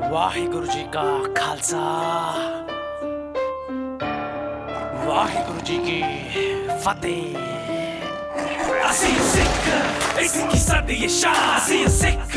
ਵਾਹਿਗੁਰੂ ਜੀ ਕਾ ਖਾਲਸਾ ਵਾਹਿਗੁਰੂ ਜੀ ਕੀ ਫਤਿਹ। ਅਸੀਂ ਸਿੱਖ ਇਸ ਕੀ ਸਾਡੀ ਸ਼ਾਨ, ਅਸੀਂ ਸਿੱਖ